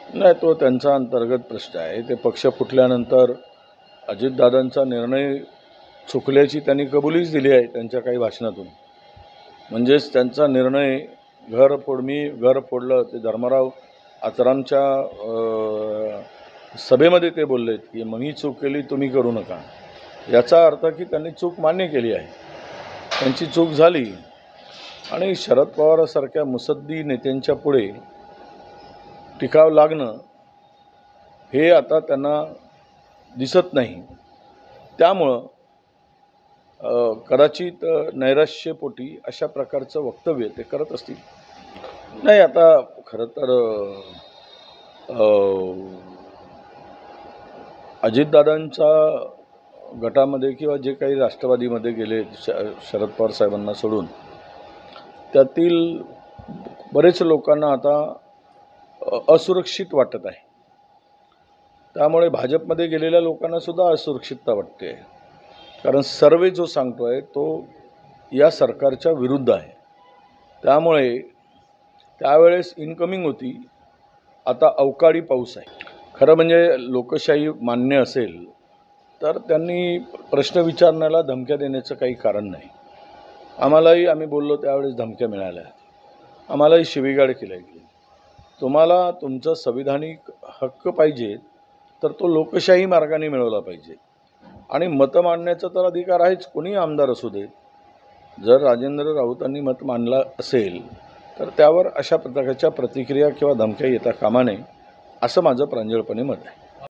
नाही, तो त्यांचा अंतर्गत प्रश्न आहे. ते पक्ष फुटल्यानंतर अजितदादांचा निर्णय चुकल्याची त्यांनी कबुलीच दिली आहे त्यांच्या काही भाषणातून. म्हणजेच त्यांचा निर्णय मी घर फोडलं, ते धर्मराव आत्रामच्या सभेमध्ये ते बोललेत की मी चूक केली, तुम्ही करू नका. याचा अर्थ की त्यांनी चूक मान्य केली आहे, त्यांची चूक झाली. आणि शरद पवारांसारख्या मुत्सद्दी नेत्यांच्या पुढे टिकाव लागणं हे आता त्यांना दिसत नाही. त्यामुळं कदाचित नैराश्यपोटी अशा प्रकारचं वक्तव्य ते करत असतील. नाही, आता खरं तर अजितदादांच्या गटामध्ये किंवा जे काही राष्ट्रवादीमध्ये गेले शरद पवार साहेबांना सोडून, त्यातील बरेच लोकांना आता असुरक्षित वाटत आहे. त्यामुळे भाजपमध्ये गेलेल्या लोकांना सुद्धा असुरक्षितता वाटते, कारण सर्वे जो सांगतो आहे तो या सरकारच्या विरुद्ध आहे. त्यामुळे त्यावेळेस इनकमिंग होती, आता अवकाळी पाऊस आहे. खरं म्हणजे लोकशाही मान्य असेल तर त्यांनी प्रश्न विचारण्याला धमक्या देण्याचं काही कारण नाही. आम्ही बोललो त्यावेळेस धमक्या मिळाल्या, आम्हालाही शिवीगाळ केल्या गेली. तुम्हाला तुमचा संविधानिक हक्क पाहिजे तर तो लोकशाही मार्गाने मिळवला पाहिजे. आणि मतं मांडण्याचा तर अधिकार आहेच, कोणी आमदार असू दे. जर राजेंद्र राऊतांनी मत मांडलं असेल तर त्यावर अशा प्रकारच्या प्रतिक्रिया किंवा धमक्या येता कामा नये, असं माझं प्रांजळपणे मत आहे.